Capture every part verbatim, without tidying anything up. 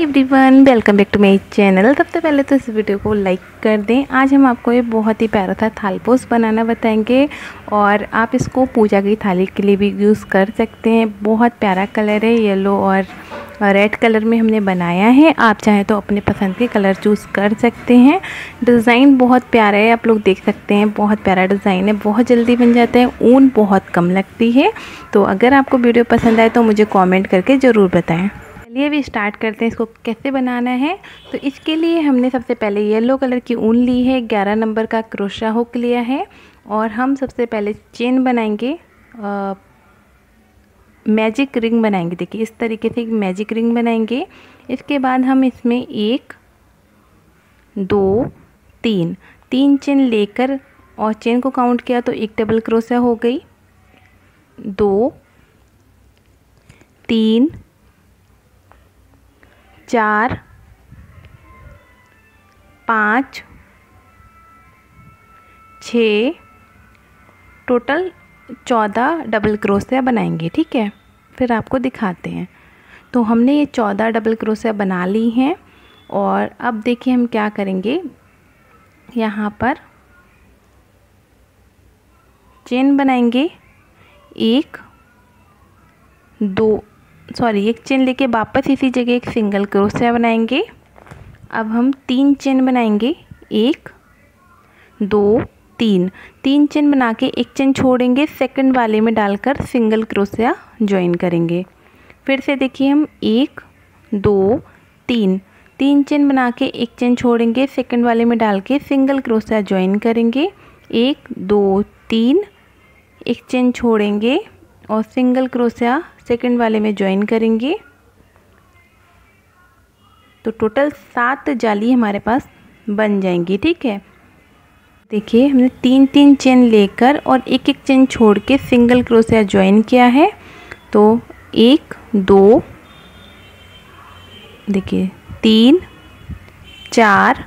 Everyone, welcome back to my channel. सबसे पहले तो इस वीडियो को लाइक कर दें। आज हम आपको ये बहुत ही प्यारा सा थालपोस बनाना बताएंगे और आप इसको पूजा की थाली के लिए भी यूज़ कर सकते हैं। बहुत प्यारा कलर है, येलो और रेड कलर में हमने बनाया है। आप चाहें तो अपने पसंद के कलर चूज़ कर सकते हैं। डिज़ाइन बहुत प्यारा है, आप लोग देख सकते हैं। बहुत प्यारा डिज़ाइन है, बहुत जल्दी बन जाता है, ऊन बहुत कम लगती है। तो अगर आपको वीडियो पसंद आए तो मुझे कॉमेंट करके ज़रूर बताएँ। चलिए अभी स्टार्ट करते हैं इसको कैसे बनाना है। तो इसके लिए हमने सबसे पहले येलो कलर की ऊन ली है, ग्यारह नंबर का क्रोशा हुक लिया है और हम सबसे पहले चेन बनाएंगे, आ, मैजिक रिंग बनाएंगे। देखिए इस तरीके से एक मैजिक रिंग बनाएंगे। इसके बाद हम इसमें एक दो तीन तीन चेन लेकर और चेन को काउंट किया तो एक डबल क्रोशा हो गई, दो तीन चार पाँच छः, टोटल चौदह डबल क्रोशिया बनाएंगे। ठीक है, फिर आपको दिखाते हैं। तो हमने ये चौदह डबल क्रोशिया बना ली हैं और अब देखिए हम क्या करेंगे। यहाँ पर चेन बनाएंगे, एक दो सॉरी एक चेन लेके वापस इसी जगह एक सिंगल क्रोशिया बनाएंगे। अब हम तीन चेन बनाएंगे, एक दो तीन तीन चेन बना के एक चेन छोड़ेंगे, सेकंड वाले में डालकर सिंगल क्रोशिया ज्वाइन करेंगे। फिर से देखिए हम एक दो तीन तीन चेन बना के एक चेन छोड़ेंगे, सेकंड वाले में डाल के सिंगल क्रोशिया ज्वाइन करेंगे। एक दो तीन, एक चेन छोड़ेंगे और सिंगल क्रोशिया सेकंड वाले में ज्वाइन करेंगे। तो टोटल सात जाली हमारे पास बन जाएंगी। ठीक है, देखिए हमने तीन तीन चेन लेकर और एक एक चेन छोड़ के सिंगल क्रोशिया ज्वाइन किया है। तो एक दो देखिए तीन चार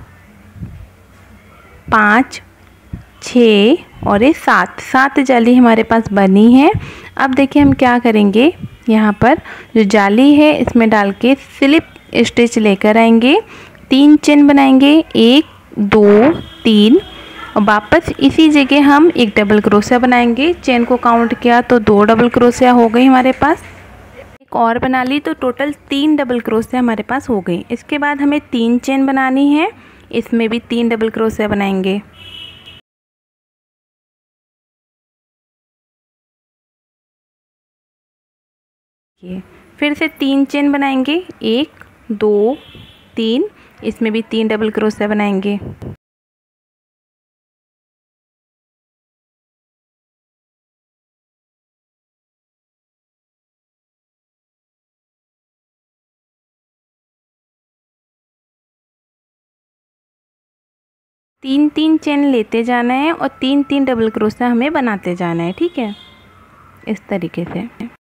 पाँच छः और ये सात सात जाली हमारे पास बनी है। अब देखिए हम क्या करेंगे, यहाँ पर जो जाली है इसमें डाल के स्लिप स्टिच लेकर आएंगे, तीन चेन बनाएंगे, एक दो तीन और वापस इसी जगह हम एक डबल क्रोशिया बनाएंगे। चेन को काउंट किया तो दो डबल क्रोशिया हो गई हमारे पास। एक और बना ली तो टोटल तीन डबल क्रोशिया हमारे पास हो गई। इसके बाद हमें तीन चेन बनानी है, इसमें भी तीन डबल क्रोशिया बनाएंगे। फिर से तीन चेन बनाएंगे, एक दो तीन, इसमें भी तीन डबल क्रोशिया बनाएंगे। तीन तीन चेन लेते जाना है और तीन तीन डबल क्रोशिया हमें बनाते जाना है। ठीक है, इस तरीके से।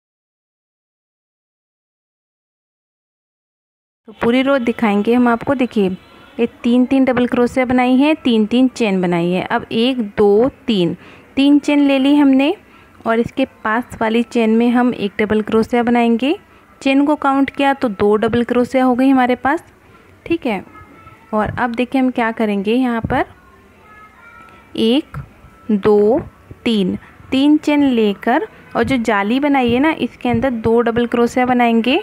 तो पूरी रो दिखाएंगे हम आपको। देखिए ये तीन तीन डबल क्रोशिया बनाई है, तीन तीन चेन बनाई है। अब एक दो तीन तीन चेन ले ली हमने और इसके पास वाली चेन में हम एक डबल क्रोशिया बनाएंगे। चेन को काउंट किया तो दो डबल क्रोशिया हो गई हमारे पास। ठीक है, और अब देखिए हम क्या करेंगे, यहाँ पर एक दो तीन तीन चेन लेकर और जो जाली बनाई है ना इसके अंदर दो डबल क्रोशिया बनाएंगे।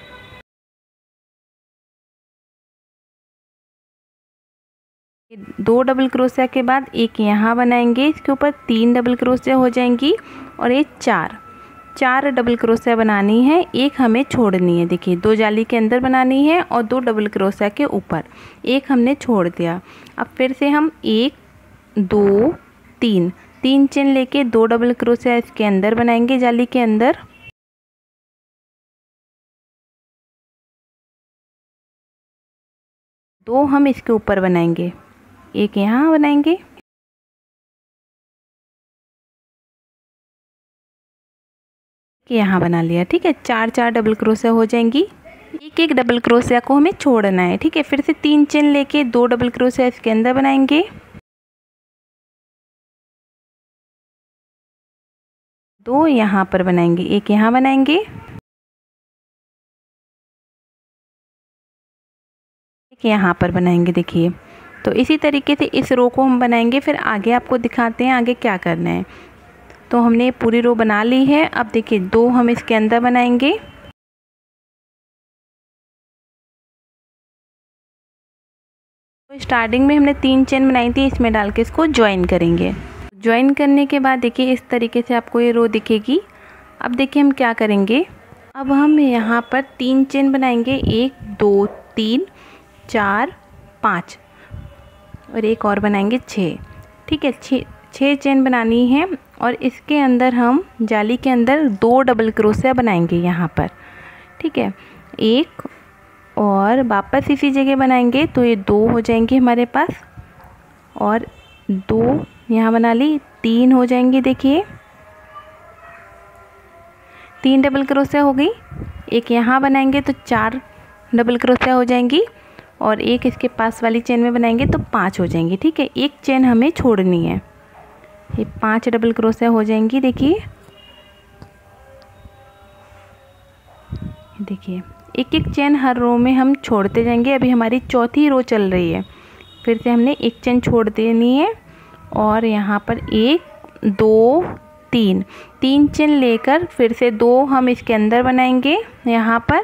दो डबल क्रोशिया के बाद एक यहाँ बनाएंगे, इसके ऊपर तीन डबल क्रोशिया हो जाएंगी और ये चार चार डबल क्रोशिया बनानी है, एक हमें छोड़नी है। देखिए दो जाली के अंदर बनानी है और दो डबल क्रोशिया के ऊपर, एक हमने छोड़ दिया। अब फिर से हम एक दो तीन तीन चेन लेके दो डबल क्रोशिया इसके अंदर बनाएंगे, जाली के अंदर। दो हम इसके ऊपर बनाएंगे, एक यहाँ बनाएंगे, यहाँ बना लिया। ठीक है, चार चार डबल क्रोशिया हो जाएंगी। एक एक डबल क्रोशिया को हमें छोड़ना है। ठीक है, फिर से तीन चेन लेके दो डबल क्रोशिया इसके अंदर बनाएंगे, दो यहाँ पर बनाएंगे, एक यहाँ बनाएंगे, यहाँ पर बनाएंगे देखिए। तो इसी तरीके से इस रो को हम बनाएंगे, फिर आगे आपको दिखाते हैं आगे क्या करना है। तो हमने पूरी रो बना ली है। अब देखिए दो हम इसके अंदर बनाएंगे। तो स्टार्टिंग में हमने तीन चेन बनाई थी, इसमें डाल के इसको ज्वाइन करेंगे। ज्वाइन करने के बाद देखिए इस तरीके से आपको ये रो दिखेगी। अब देखिए हम क्या करेंगे, अब हम यहाँ पर तीन चेन बनाएंगे, एक दो तीन चार पाँच और एक और बनाएंगे छः। ठीक है, छः छः चेन बनानी है और इसके अंदर हम जाली के अंदर दो डबल क्रोशिया बनाएंगे यहाँ पर। ठीक है, एक और वापस इसी जगह बनाएंगे तो ये दो हो जाएंगे हमारे पास, और दो यहाँ बना ली, तीन हो जाएंगे। देखिए तीन डबल क्रोशिया हो गई। एक यहाँ बनाएंगे तो चार डबल क्रोशिया हो जाएंगी, और एक इसके पास वाली चेन में बनाएंगे तो पाँच हो जाएंगी। ठीक है, एक चेन हमें छोड़नी है, ये पांच डबल क्रोशिया हो जाएंगी। देखिए देखिए एक एक चेन हर रो में हम छोड़ते जाएंगे। अभी हमारी चौथी रो चल रही है, फिर से हमने एक चेन छोड़ देनी है, और यहाँ पर एक दो तीन तीन चेन लेकर फिर से दो हम इसके अंदर बनाएंगे यहाँ पर,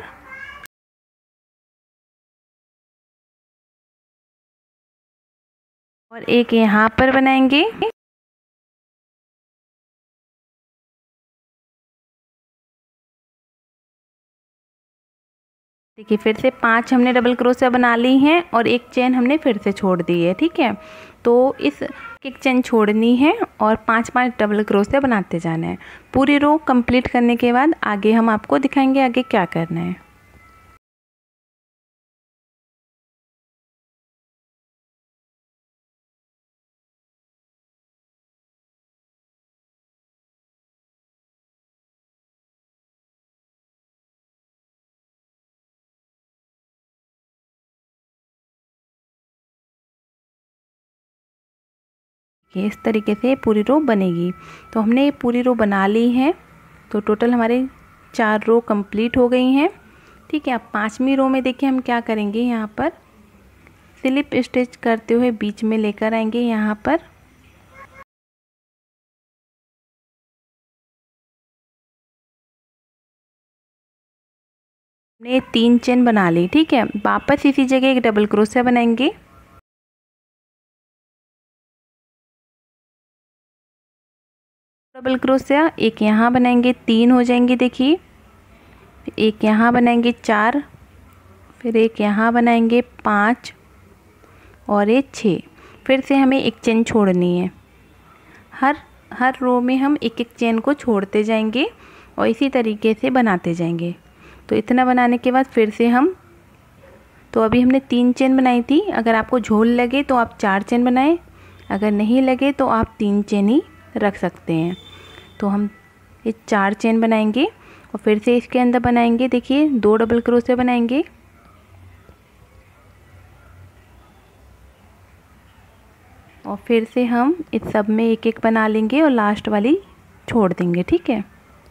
और एक यहाँ पर बनाएंगे। देखिए फिर से पांच हमने डबल क्रोशिया बना ली हैं और एक चेन हमने फिर से छोड़ दी है। ठीक है, तो इस एक चेन छोड़नी है और पांच पांच डबल क्रोशिया बनाते जाना है। पूरी रो कंप्लीट करने के बाद आगे हम आपको दिखाएंगे आगे क्या करना है। ये इस तरीके से पूरी रो बनेगी। तो हमने ये पूरी रो बना ली है, तो टोटल हमारे चार रो कंप्लीट हो गई हैं। ठीक है, अब पांचवी रो में देखिए हम क्या करेंगे, यहाँ पर स्लिप स्टिच करते हुए बीच में लेकर आएंगे। यहाँ पर हमने तीन चेन बना ली। ठीक है, वापस इसी जगह एक डबल क्रोशिया बनाएंगे, डबल क्रोशिया एक यहाँ बनाएंगे, तीन हो जाएंगे। देखिए एक यहाँ बनाएंगे चार, फिर एक यहाँ बनाएंगे पाँच और एक छः। फिर से हमें एक चेन छोड़नी है, हर हर रो में हम एक एक चेन को छोड़ते जाएंगे और इसी तरीके से बनाते जाएंगे। तो इतना बनाने के बाद फिर से हम, तो अभी हमने तीन चेन बनाई थी, अगर आपको झोल लगे तो आप चार चेन बनाएं, अगर नहीं लगे तो आप तीन चेन ही रख सकते हैं। तो हम ये चार चेन बनाएंगे और फिर से इसके अंदर बनाएंगे। देखिए दो डबल क्रोशिया बनाएंगे, और फिर से हम इस सब में एक एक बना लेंगे और लास्ट वाली छोड़ देंगे। ठीक है,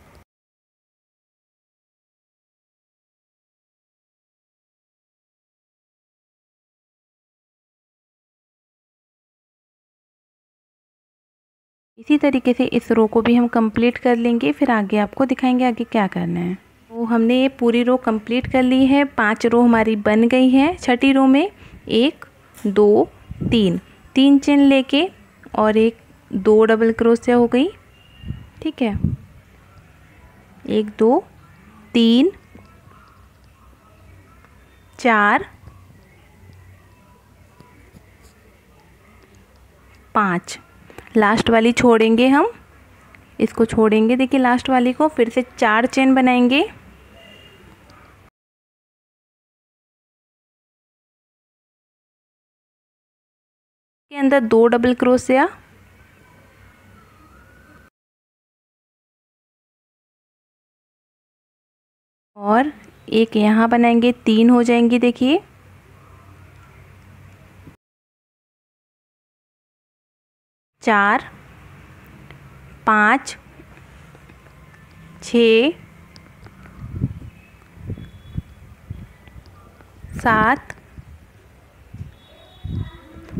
इसी तरीके से इस रो को भी हम कंप्लीट कर लेंगे, फिर आगे आपको दिखाएंगे आगे क्या करना है। तो हमने ये पूरी रो कंप्लीट कर ली है, पांच रो हमारी बन गई है। छठी रो में एक दो तीन तीन चेन लेके और एक दो डबल क्रोशिया हो गई। ठीक है, एक दो तीन चार पाँच, लास्ट वाली छोड़ेंगे हम, इसको छोड़ेंगे। देखिए लास्ट वाली को, फिर से चार चेन बनाएंगे, के अंदर दो डबल क्रोशिया और एक यहाँ बनाएंगे, तीन हो जाएंगी। देखिए चार पाँच छ सात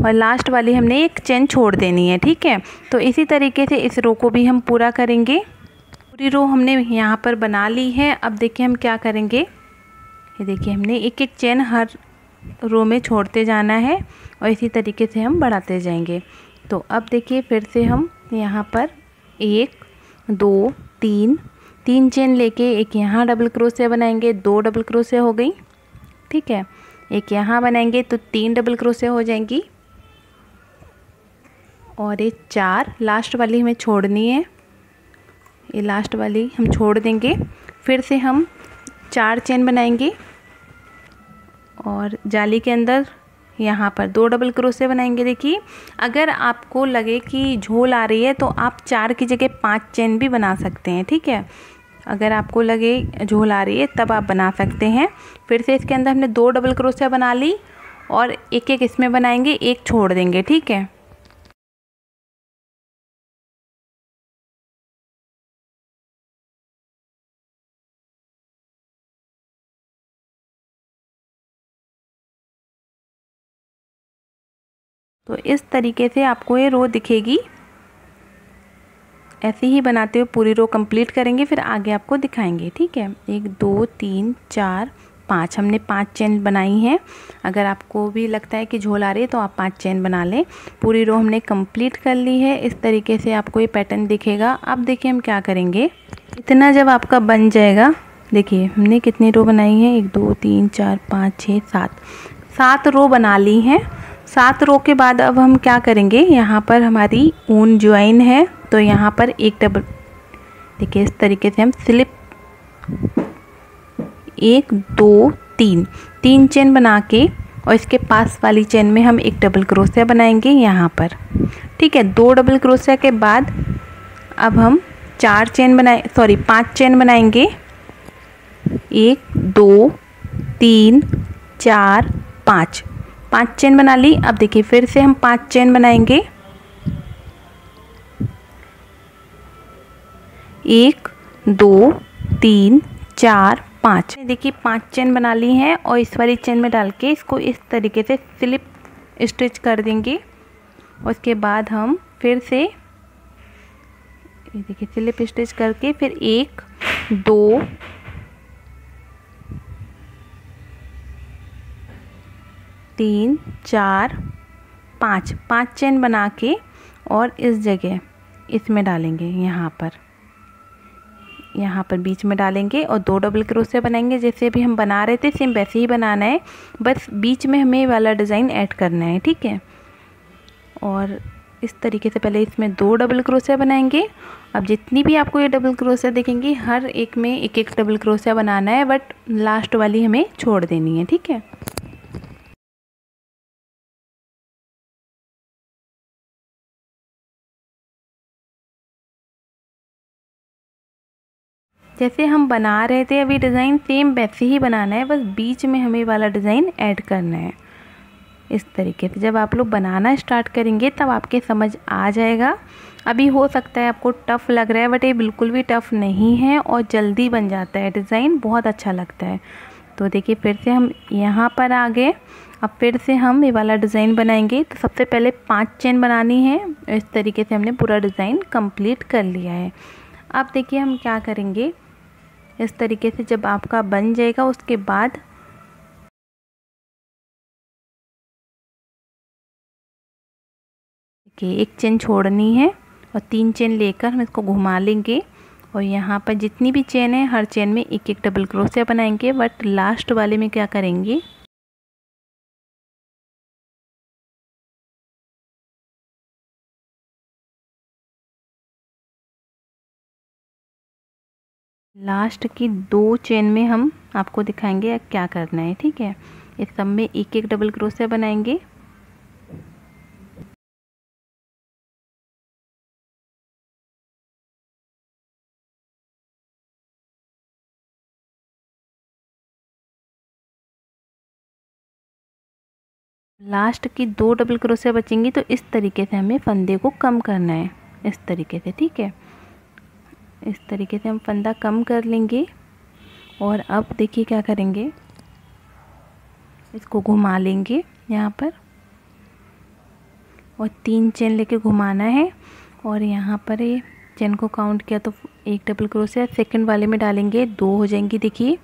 और लास्ट वाली हमने एक चेन छोड़ देनी है, ठीक है। तो इसी तरीके से इस रो को भी हम पूरा करेंगे। पूरी रो हमने यहाँ पर बना ली है। अब देखिए हम क्या करेंगे, ये देखिए हमने एक एक चेन हर रो में छोड़ते जाना है और इसी तरीके से हम बढ़ाते जाएंगे। तो अब देखिए फिर से हम यहाँ पर एक दो तीन तीन चेन लेके एक यहाँ डबल क्रोशिया बनाएंगे, दो डबल क्रोशिया हो गई, ठीक है। एक यहाँ बनाएंगे तो तीन डबल क्रोशिया हो जाएंगी और एक चार, लास्ट वाली हमें छोड़नी है, ये लास्ट वाली हम छोड़ देंगे। फिर से हम चार चेन बनाएंगे और जाली के अंदर यहाँ पर दो डबल क्रोशिया बनाएंगे। देखिए अगर आपको लगे कि झोल आ रही है तो आप चार की जगह पांच चेन भी बना सकते हैं, ठीक है। अगर आपको लगे झोल आ रही है तब आप बना सकते हैं। फिर से इसके अंदर हमने दो डबल क्रोशिया बना ली और एक एक इसमें बनाएंगे, एक छोड़ देंगे, ठीक है। तो इस तरीके से आपको ये रो दिखेगी। ऐसे ही बनाते हुए पूरी रो कंप्लीट करेंगे, फिर आगे आपको दिखाएंगे, ठीक है। एक दो तीन चार पाँच, हमने पाँच चेन बनाई हैं। अगर आपको भी लगता है कि झोल आ रही है तो आप पाँच चेन बना लें। पूरी रो हमने कंप्लीट कर ली है। इस तरीके से आपको ये पैटर्न दिखेगा। अब देखिए हम क्या करेंगे, इतना जब आपका बन जाएगा, देखिए हमने कितनी रो बनाई है, एक दो तीन चार पाँच छः सात, सात रो बना ली हैं। सात रो के बाद अब हम क्या करेंगे, यहाँ पर हमारी ऊन ज्वाइन है तो यहाँ पर एक डबल, देखिए इस तरीके से हम स्लिप एक दो तीन तीन चेन बना के और इसके पास वाली चेन में हम एक डबल क्रोशिया बनाएंगे यहाँ पर, ठीक है। दो डबल क्रोशिया के बाद अब हम चार चेन बनाए सॉरी पांच चेन बनाएंगे, एक दो तीन चार पाँच, पांच चेन बना ली। अब देखिए फिर से हम पांच चेन बनाएंगे, एक दो तीन चार पाँच, देखिए पांच चेन बना ली हैं और इस वाली चेन में डाल के इसको इस तरीके से स्लिप स्टिच कर देंगे। उसके बाद हम फिर से ये देखिए स्लिप स्टिच करके फिर एक दो तीन चार पाँच, पाँच चेन बना के और इस जगह इसमें डालेंगे, यहाँ पर यहाँ पर बीच में डालेंगे और दो डबल क्रोशिया बनाएंगे। जैसे भी हम बना रहे थे सेम वैसे ही बनाना है, बस बीच में हमें वाला डिज़ाइन ऐड करना है, ठीक है। और इस तरीके से पहले इसमें दो डबल क्रोशिया बनाएंगे। अब जितनी भी आपको ये डबल क्रोशिया दिखेंगी हर एक में एक एक डबल क्रोशिया बनाना है, बट लास्ट वाली हमें छोड़ देनी है, ठीक है। जैसे हम बना रहे थे अभी डिज़ाइन सेम वैसे ही बनाना है, बस बीच में हमें वाला डिज़ाइन ऐड करना है। इस तरीके से जब आप लोग बनाना स्टार्ट करेंगे तब आपके समझ आ जाएगा। अभी हो सकता है आपको टफ़ लग रहा है, बट ये बिल्कुल भी टफ़ नहीं है और जल्दी बन जाता है, डिज़ाइन बहुत अच्छा लगता है। तो देखिए फिर से हम यहाँ पर आ गए। अब फिर से हम ये वाला डिज़ाइन बनाएंगे। तो सबसे पहले पाँच चेन बनानी है। इस तरीके से हमने पूरा डिज़ाइन कंप्लीट कर लिया है। अब देखिए हम क्या करेंगे, इस तरीके से जब आपका बन जाएगा उसके बाद देखिए एक चेन छोड़नी है और तीन चेन लेकर हम इसको घुमा लेंगे और यहाँ पर जितनी भी चेन है हर चेन में एक एक डबल क्रोशिया बनाएंगे। बट लास्ट वाले में क्या करेंगे, लास्ट की दो चेन में हम आपको दिखाएंगे क्या करना है, ठीक है। इस सब में एक एक डबल क्रोशिया बनाएंगे। लास्ट की दो डबल क्रोशिया बचेंगी तो इस तरीके से हमें फंदे को कम करना है, इस तरीके से, ठीक है। इस तरीके से हम फंदा कम कर लेंगे और अब देखिए क्या करेंगे, इसको घुमा लेंगे यहाँ पर और तीन चेन लेके घुमाना है। और यहाँ पर ये चेन को काउंट किया तो एक डबल क्रोशिया सेकंड वाले में डालेंगे, दो हो जाएंगी देखिए।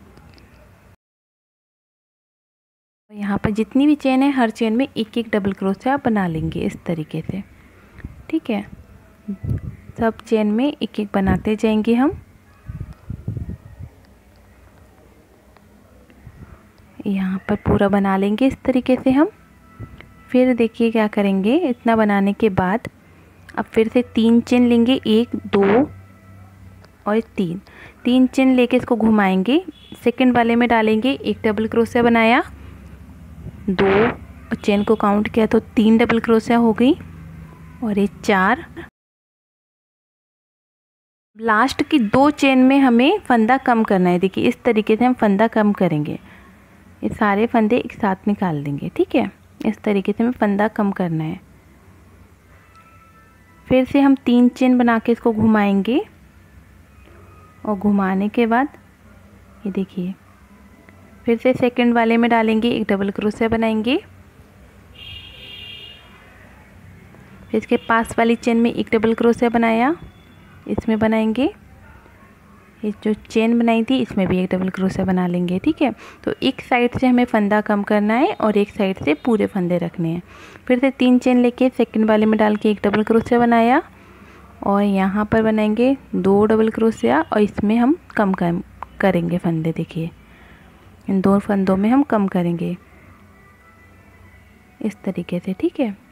यहाँ पर जितनी भी चेन है हर चेन में एक एक डबल क्रोशिया बना लेंगे इस तरीके से, ठीक है। सब चेन में एक एक बनाते जाएंगे हम। यहाँ पर पूरा बना लेंगे इस तरीके से हम। फिर देखिए क्या करेंगे, इतना बनाने के बाद अब फिर से तीन चेन लेंगे, एक दो और तीन। तीन चेन लेके इसको घुमाएंगे, सेकंड वाले में डालेंगे, एक डबल क्रोशिया बनाया, दो चेन को काउंट किया तो तीन डबल क्रोशिया हो गई और ये चार। लास्ट की दो चेन में हमें फंदा कम करना है। देखिए इस तरीके से हम फंदा कम करेंगे, ये सारे फंदे एक साथ निकाल देंगे, ठीक है। इस तरीके से हमें फंदा कम करना है। फिर से हम तीन चेन बना के इसको घुमाएंगे और घुमाने के बाद ये देखिए फिर से सेकंड वाले में डालेंगे, एक डबल क्रोशिया बनाएंगे। फिर इसके पास वाली चेन में एक डबल क्रोशिया बनाया, इसमें बनाएंगे। ये जो चेन बनाई थी इसमें भी एक डबल क्रोशिया बना लेंगे, ठीक है। तो एक साइड से हमें फंदा कम करना है और एक साइड से पूरे फंदे रखने हैं। फिर से तीन चेन लेके सेकंड वाले में डाल के एक डबल क्रोशिया बनाया और यहाँ पर बनाएंगे दो डबल क्रोशिया और इसमें हम कम कम करेंगे फंदे। देखिए इन दो फंदों में हम कम करेंगे इस तरीके से, ठीक है।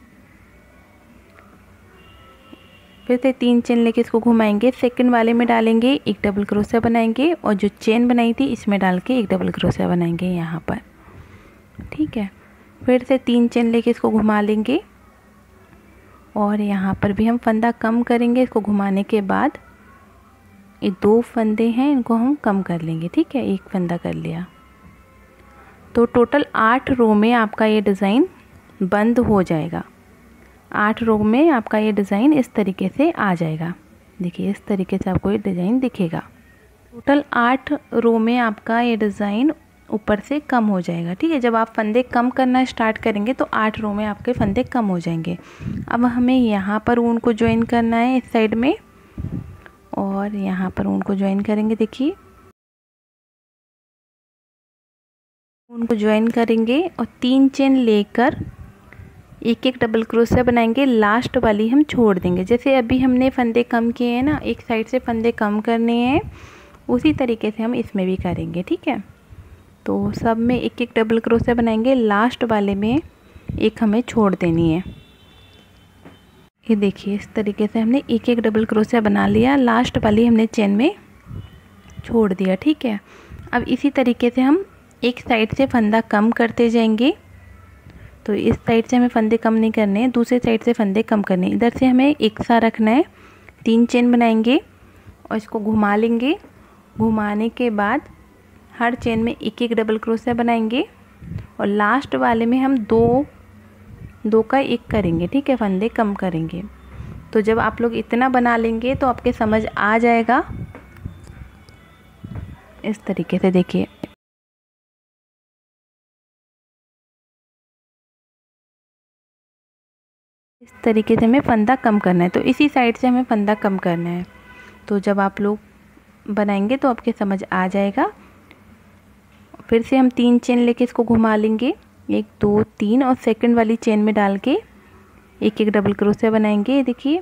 फिर से तीन चेन लेके इसको घुमाएंगे, सेकंड वाले में डालेंगे, एक डबल क्रोशिया बनाएंगे और जो चेन बनाई थी इसमें डाल के एक डबल क्रोशिया बनाएंगे यहाँ पर, ठीक है। फिर से तीन चेन लेके इसको घुमा लेंगे और यहाँ पर भी हम फंदा कम करेंगे। इसको घुमाने के बाद ये दो फंदे हैं इनको हम कम कर लेंगे, ठीक है। एक फंदा कर लिया तो टोटल आठ रो में आपका ये डिज़ाइन बंद हो जाएगा। आठ रो में आपका ये डिज़ाइन इस तरीके से आ जाएगा। देखिए इस तरीके से आपको ये डिज़ाइन दिखेगा। टोटल आठ रो में आपका ये डिज़ाइन ऊपर से कम हो जाएगा, ठीक है। जब आप फंदे कम करना स्टार्ट करेंगे तो आठ रो में आपके फंदे कम हो जाएंगे। अब हमें यहाँ पर ऊन को ज्वाइन करना है इस साइड में और यहाँ पर ऊन को ज्वाइन करेंगे। देखिए ऊन को ज्वाइन करेंगे और तीन चेन लेकर एक एक डबल क्रोशिया बनाएंगे, लास्ट वाली हम छोड़ देंगे। जैसे अभी हमने फंदे कम किए हैं ना, एक साइड से फंदे कम करने हैं, उसी तरीके से हम इसमें भी करेंगे, ठीक है। तो सब में एक एक डबल क्रोशिया बनाएंगे, लास्ट वाले में एक हमें छोड़ देनी है। ये देखिए इस तरीके से हमने एक एक डबल क्रोशिया बना लिया, लास्ट वाली हमने चेन में छोड़ दिया, ठीक है। अब इसी तरीके से हम एक साइड से फंदा कम करते जाएंगे। तो इस साइड से हमें फंदे कम नहीं करने हैं, दूसरे साइड से फंदे कम करने हैं। इधर से हमें एक सा रखना है। तीन चेन बनाएंगे और इसको घुमा लेंगे। घुमाने के बाद हर चेन में एक एक डबल क्रोशिया बनाएंगे और लास्ट वाले में हम दो दो का एक करेंगे, ठीक है, फंदे कम करेंगे। तो जब आप लोग इतना बना लेंगे तो आपके समझ आ जाएगा इस तरीके से। देखिए इस तरीके से हमें फंदा कम करना है, तो इसी साइड से हमें फंदा कम करना है। तो जब आप लोग बनाएंगे तो आपके समझ आ जाएगा। फिर से हम तीन चेन लेके इसको घुमा लेंगे, एक दो तीन, और सेकंड वाली चेन में डाल के एक एक डबल क्रोशिया बनाएंगे। ये देखिए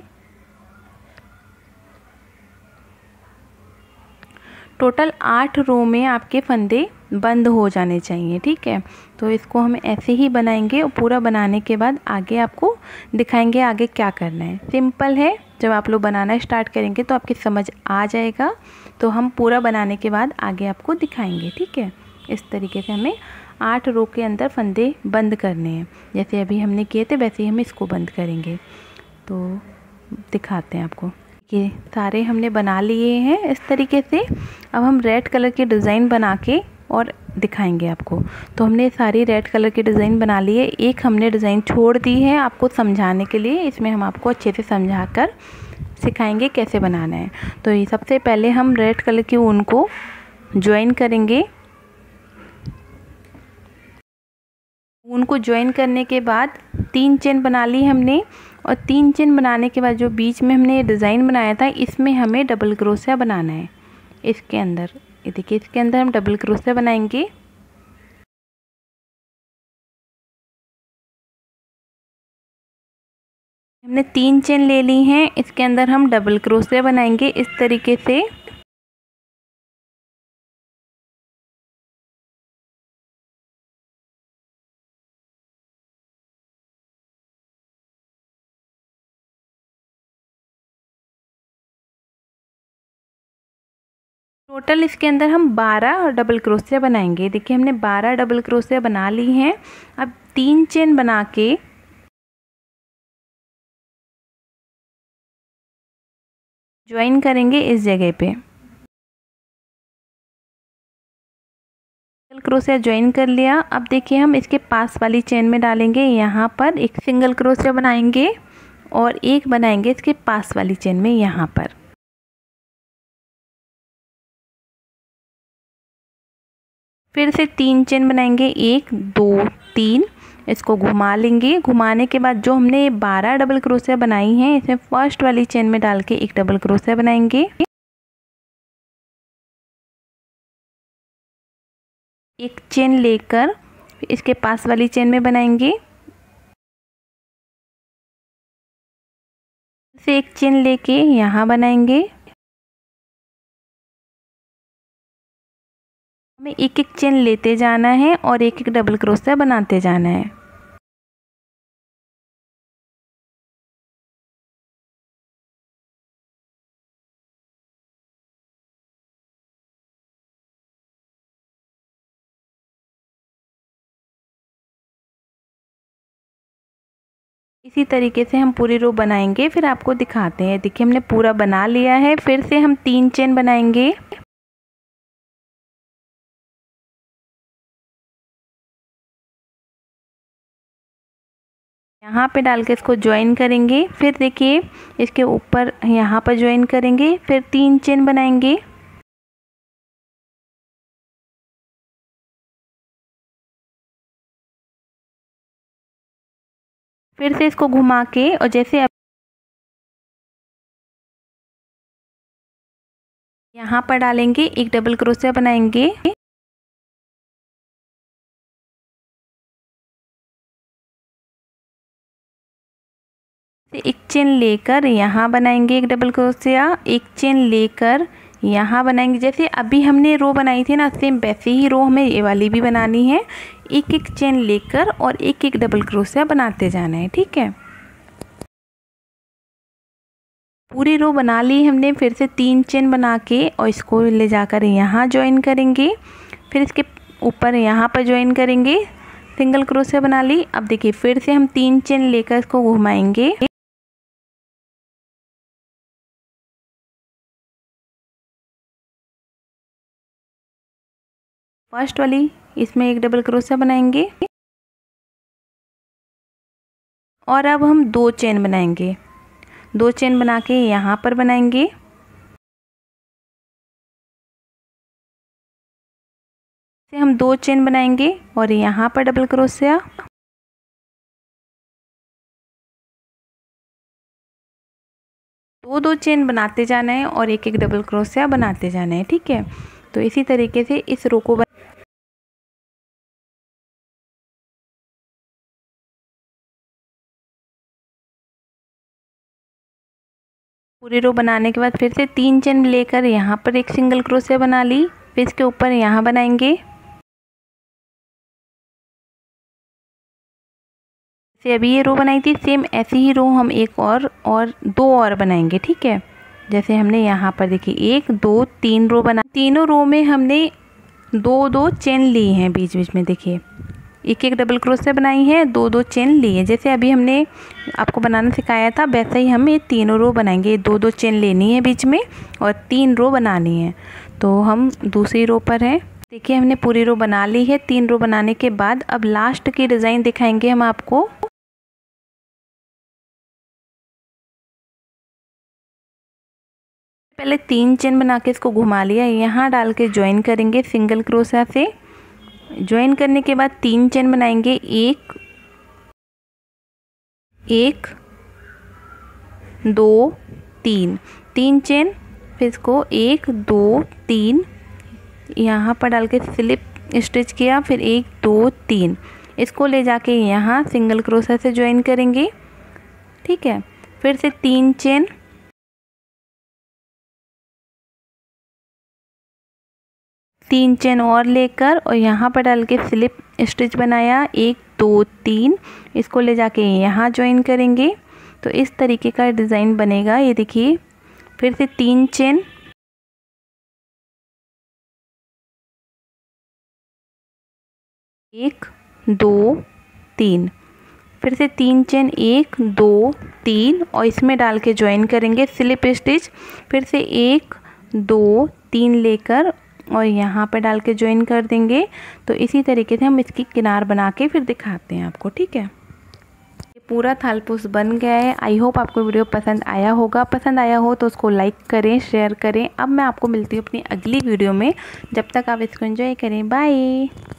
टोटल आठ रो में आपके फंदे बंद हो जाने चाहिए, ठीक है। तो इसको हम ऐसे ही बनाएंगे और पूरा बनाने के बाद आगे आपको दिखाएंगे आगे क्या करना है। सिंपल है, जब आप लोग बनाना स्टार्ट करेंगे तो आपकी समझ आ जाएगा। तो हम पूरा बनाने के बाद आगे आपको दिखाएंगे, ठीक है। इस तरीके से हमें आठ रो के अंदर फंदे बंद करने हैं, जैसे अभी हमने किए थे वैसे ही हम इसको बंद करेंगे। तो दिखाते हैं आपको। ये सारे हमने बना लिए हैं इस तरीके से। अब हम रेड कलर की डिज़ाइन बना के और दिखाएंगे आपको। तो हमने सारी रेड कलर की डिज़ाइन बना ली है, एक हमने डिज़ाइन छोड़ दी है आपको समझाने के लिए। इसमें हम आपको अच्छे से समझा कर सिखाएंगे कैसे बनाना है। तो ये सबसे पहले हम रेड कलर की ऊन को ज्वाइन करेंगे। ऊन को ज्वाइन करने के बाद तीन चेन बना ली हमने। और तीन चेन बनाने के बाद जो बीच में हमने डिज़ाइन बनाया था इसमें हमें डबल क्रोशिया बनाना है। इसके अंदर ये देखिए, इसके अंदर हम डबल क्रोशिया बनाएंगे। हमने तीन चेन ले ली हैं, इसके अंदर हम डबल क्रोशिया बनाएंगे इस तरीके से। टोटल इसके अंदर हम बारह डबल क्रोशिया बनाएंगे। देखिए हमने बारह डबल क्रोशिया बना ली हैं। अब तीन चेन बना के ज्वाइन करेंगे इस जगह पे। डबल क्रोशिया ज्वाइन कर लिया। अब देखिए हम इसके पास वाली चेन में डालेंगे, यहाँ पर एक सिंगल क्रोशिया बनाएंगे और एक बनाएंगे इसके पास वाली चेन में यहाँ पर। फिर से तीन चेन बनाएंगे, एक दो तीन, इसको घुमा लेंगे। घुमाने के बाद जो हमने बारह डबल क्रोशिया बनाई हैं इसमें फर्स्ट वाली चेन में डाल के एक डबल क्रोशिया बनाएंगे। एक चेन लेकर इसके पास वाली चेन में बनाएंगे। से एक चेन लेके यहाँ बनाएंगे। हमें एक एक चेन लेते जाना है और एक एक डबल क्रोशिया बनाते जाना है। इसी तरीके से हम पूरी रो बनाएंगे, फिर आपको दिखाते हैं। देखिए हमने पूरा बना लिया है। फिर से हम तीन चेन बनाएंगे। यहाँ पे डाल के इसको ज्वाइन करेंगे। फिर देखिए इसके ऊपर यहाँ पर ज्वाइन करेंगे, फिर तीन चेन बनाएंगे। फिर से इसको घुमा के और जैसे अब यहाँ पर डालेंगे, एक डबल क्रोशिया बनाएंगे। एक चेन लेकर यहाँ बनाएंगे एक डबल क्रोशिया, एक चेन लेकर यहाँ बनाएंगे। जैसे अभी हमने रो बनाई थी ना, सेम वैसे ही रो हमें ये वाली भी बनानी है। एक एक चेन लेकर और एक एक डबल क्रोशिया बनाते जाना है, ठीक है। पूरी रो बना ली हमने। फिर से तीन चेन बना के और इसको ले जाकर यहाँ ज्वाइन करेंगे। फिर इसके ऊपर यहाँ पर ज्वाइन करेंगे, सिंगल क्रोशिया बना ली। अब देखिए फिर से हम तीन चेन लेकर इसको घुमाएंगे। फर्स्ट वाली इसमें एक डबल क्रोशिया बनाएंगे और अब हम दो चेन बनाएंगे। दो चेन बना के यहाँ पर बनाएंगे। से हम दो चेन बनाएंगे और यहाँ पर डबल क्रोशिया। दो दो चेन बनाते जाना है और एक एक डबल क्रोशिया बनाते जाना है, ठीक है। तो इसी तरीके से इस रो को पूरी रो बनाने के बाद फिर से तीन चेन लेकर यहाँ पर एक सिंगल क्रोशिया बना ली। फिर इसके ऊपर यहाँ बनाएंगे। जैसे अभी ये रो बनाई थी सेम ऐसी ही रो हम एक और और दो और बनाएंगे, ठीक है। जैसे हमने यहाँ पर देखिए एक दो तीन रो बना, तीनों रो में हमने दो दो चेन ली हैं। बीच बीच में देखिए एक एक डबल क्रोशिया बनाई है, दो दो चेन ली है। जैसे अभी हमने आपको बनाना सिखाया था वैसे ही हम ये तीनों रो बनाएंगे। दो दो चेन लेनी है बीच में और तीन रो बनानी है। तो हम दूसरी रो पर हैं। देखिए हमने पूरी रो बना ली है। तीन रो बनाने के बाद अब लास्ट की डिज़ाइन दिखाएंगे हम आपको। पहले तीन चेन बना के इसको घुमा लिया, यहाँ डाल के ज्वाइन करेंगे सिंगल क्रोशिया से। ज्वाइन करने के बाद तीन चेन बनाएंगे, एक एक दो तीन, तीन चेन, फिर इसको एक दो तीन यहाँ पर डाल के स्लिप स्टिच किया, फिर एक दो तीन, इसको ले जाके यहाँ सिंगल क्रोशा से ज्वाइन करेंगे। ठीक है, फिर से तीन चेन, तीन चेन और लेकर और यहाँ पर डाल के स्लिप स्टिच बनाया, एक दो तीन, इसको ले जाके यहाँ ज्वाइन करेंगे। तो इस तरीके का डिज़ाइन बनेगा, ये देखिए। फिर से तीन चेन, एक दो तीन, फिर से तीन चेन, एक दो तीन, और इसमें डाल के ज्वाइन करेंगे स्लिप स्टिच। फिर से एक दो तीन लेकर और यहाँ पे डाल के ज्वाइन कर देंगे। तो इसी तरीके से हम इसकी किनार बना के फिर दिखाते हैं आपको। ठीक है, ये पूरा थालपोस बन गया है। आई होप आपको वीडियो पसंद आया होगा। पसंद आया हो तो उसको लाइक करें, शेयर करें। अब मैं आपको मिलती हूँ अपनी अगली वीडियो में। जब तक आप इसको एंजॉय करें, बाय।